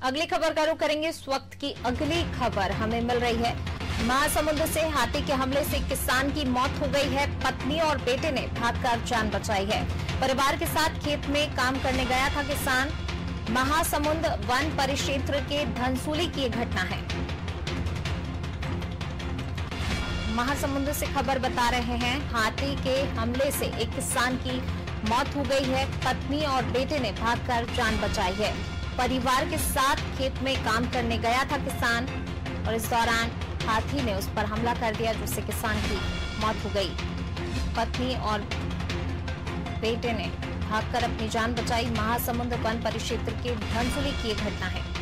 अगली खबर का रुख करेंगे। इस वक्त की अगली खबर हमें मिल रही है। महासमुंद से हाथी के हमले से किसान की मौत हो गई है। पत्नी और बेटे ने भागकर जान बचाई है। परिवार के साथ खेत में काम करने गया था किसान। महासमुंद वन परिक्षेत्र के धनसूली की घटना है। महासमुंद से खबर बता रहे हैं, हाथी के हमले से एक किसान की मौत हो गई है। पत्नी और बेटे ने भागकर जान बचाई है। परिवार के साथ खेत में काम करने गया था किसान और इस दौरान हाथी ने उस पर हमला कर दिया, जिससे किसान की मौत हो गई। पत्नी और बेटे ने भागकर अपनी जान बचाई। महासमुंद वन परिक्षेत्र के धनसूली की घटना है।